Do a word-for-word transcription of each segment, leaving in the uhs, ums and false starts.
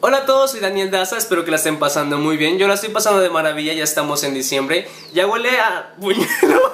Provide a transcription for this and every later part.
Hola a todos, soy Daniel Daza, espero que la estén pasando muy bien. Yo la estoy pasando de maravilla, ya estamos en diciembre. Ya huele a buñuelo.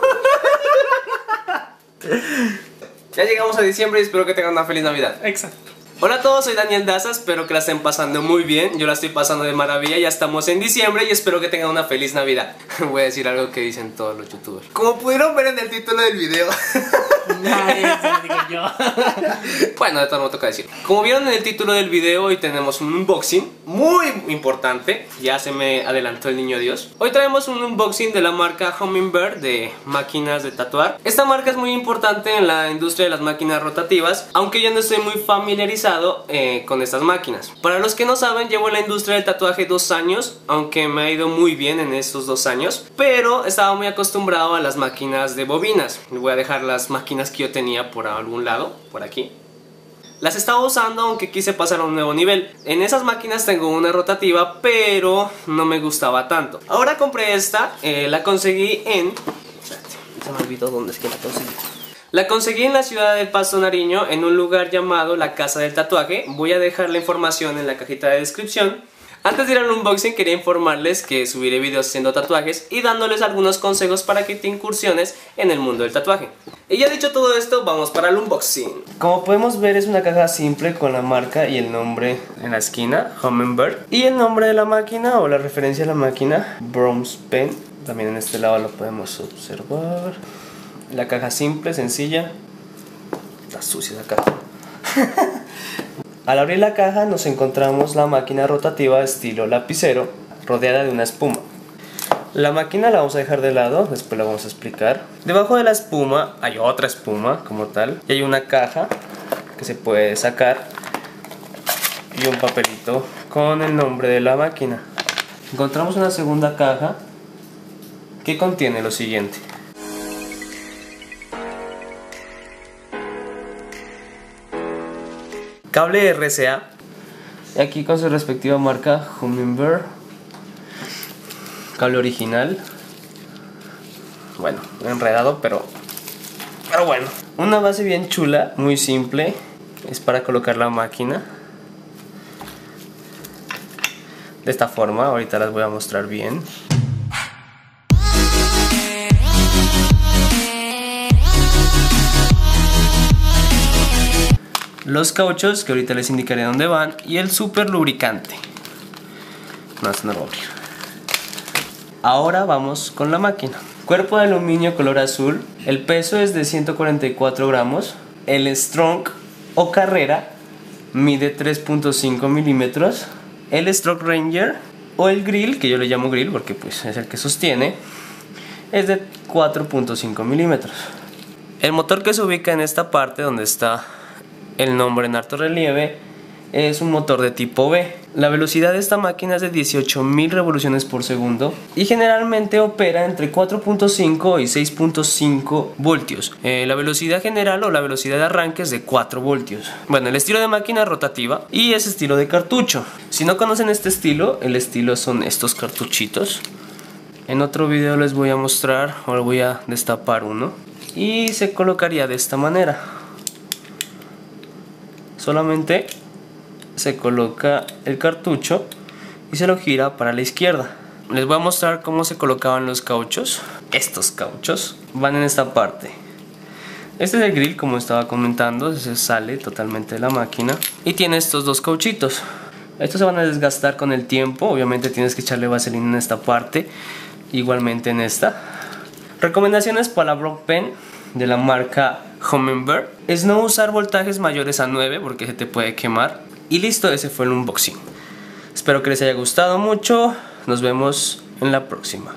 Ya llegamos a diciembre y espero que tengan una feliz Navidad. Exacto. Hola a todos, soy Daniel Daza, espero que la estén pasando muy bien. Yo la estoy pasando de maravilla, ya estamos en diciembre y espero que tengan una feliz Navidad. Voy a decir algo que dicen todos los youtubers. Como pudieron ver en el título del video. Nadie, eso lo digo yo. Bueno, de todo no toca decir. Como vieron en el título del video, hoy tenemos un unboxing muy importante. Ya se me adelantó el niño Dios. Hoy traemos un unboxing de la marca Hummingbird de máquinas de tatuar. Esta marca es muy importante en la industria de las máquinas rotativas, aunque yo no estoy muy familiarizado eh, con estas máquinas. Para los que no saben, llevo en la industria del tatuaje dos años, aunque me ha ido muy bien en estos dos años, pero estaba muy acostumbrado a las máquinas de bobinas. Voy a dejar las máquinas que yo tenía por algún lado, por aquí. Las estaba usando, aunque quise pasar a un nuevo nivel. En esas máquinas tengo una rotativa, pero no me gustaba tanto. Ahora compré esta, eh, la conseguí en... Se me olvidó dónde es que la conseguí. La conseguí en la ciudad de Pasto, Nariño, en un lugar llamado La Casa del Tatuaje. Voy a dejar la información en la cajita de descripción. Antes de ir al unboxing quería informarles que subiré videos haciendo tatuajes y dándoles algunos consejos para que te incursiones en el mundo del tatuaje. Y ya dicho todo esto, vamos para el unboxing. Como podemos ver, es una caja simple con la marca y el nombre en la esquina, Hummingbird. Y el nombre de la máquina o la referencia a la máquina, Bronze Pen. También en este lado lo podemos observar. La caja simple, sencilla. Está sucia la caja. Al abrir la caja nos encontramos la máquina rotativa estilo lapicero rodeada de una espuma. La máquina la vamos a dejar de lado, después la vamos a explicar. Debajo de la espuma hay otra espuma como tal y hay una caja que se puede sacar y un papelito con el nombre de la máquina. Encontramos una segunda caja que contiene lo siguiente. Cable R C A, aquí con su respectiva marca Hummingbird. Cable original. Bueno, enredado, pero pero bueno. Una base bien chula, muy simple. Es para colocar la máquina de esta forma. Ahorita las voy a mostrar bien. Los cauchos, que ahorita les indicaré dónde van, y el super lubricante. No, esto no lo voy a abrir. Ahora vamos con la máquina. Cuerpo de aluminio color azul. El peso es de ciento cuarenta y cuatro gramos. El Strong o Carrera mide tres punto cinco milímetros. El Stroke Ranger o el Grill, que yo le llamo Grill porque pues es el que sostiene, es de cuatro punto cinco milímetros. El motor que se ubica en esta parte donde está el nombre en alto relieve es un motor de tipo B. La velocidad de esta máquina es de dieciocho mil revoluciones por segundo y generalmente opera entre cuatro punto cinco y seis punto cinco voltios. Eh, la velocidad general o la velocidad de arranque es de cuatro voltios. Bueno, el estilo de máquina es rotativa y es estilo de cartucho. Si no conocen este estilo, el estilo son estos cartuchitos. En otro video les voy a mostrar, ahora voy a destapar uno y se colocaría de esta manera. Solamente se coloca el cartucho y se lo gira para la izquierda. Les voy a mostrar cómo se colocaban los cauchos. Estos cauchos van en esta parte. Este es el grill, como estaba comentando, se sale totalmente de la máquina y tiene estos dos cauchitos. Estos se van a desgastar con el tiempo, obviamente tienes que echarle vaselina en esta parte, igualmente en esta. Recomendaciones para la Bronze Pen de la marca Hummingbird es no usar voltajes mayores a nueve porque se te puede quemar. Y listo, ese fue el unboxing. Espero que les haya gustado mucho. Nos vemos en la próxima.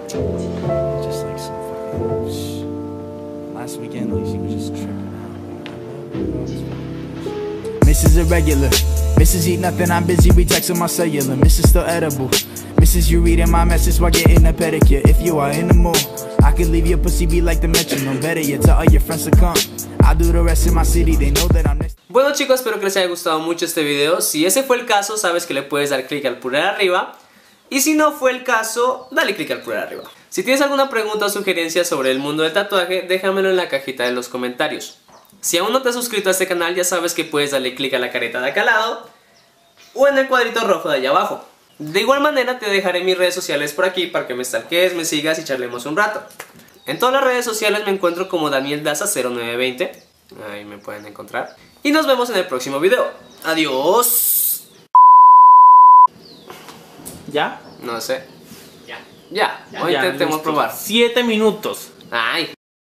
Missus Irregular, Missus Eat Nothing, I'm busy retexting my cellular. Missus Still Edible, Missus You reading my message while getting a pedicure. If you are in the mood, I could leave your pussy be like the metronome. Better yet, tell all your friends to come. I'll do the rest in my city, they know that I'm next. Bueno chicos, espero que les haya gustado mucho este video. Si ese fue el caso, sabes que le puedes dar clic al pulgar arriba. Y si no fue el caso, dale clic al pulgar arriba. Si tienes alguna pregunta o sugerencia sobre el mundo del tatuaje, déjamelo en la cajita de los comentarios. Si aún no te has suscrito a este canal, ya sabes que puedes darle clic a la careta de acá al lado o en el cuadrito rojo de allá abajo. De igual manera te dejaré mis redes sociales por aquí para que me stalkees, me sigas y charlemos un rato. En todas las redes sociales me encuentro como Daniel Daza cero nueve veinte. Ahí me pueden encontrar. Y nos vemos en el próximo video. Adiós. ¿Ya? No sé. Ya. Ya, Ya, hoy ya, intentemos listo. probar. Siete minutos. Ay.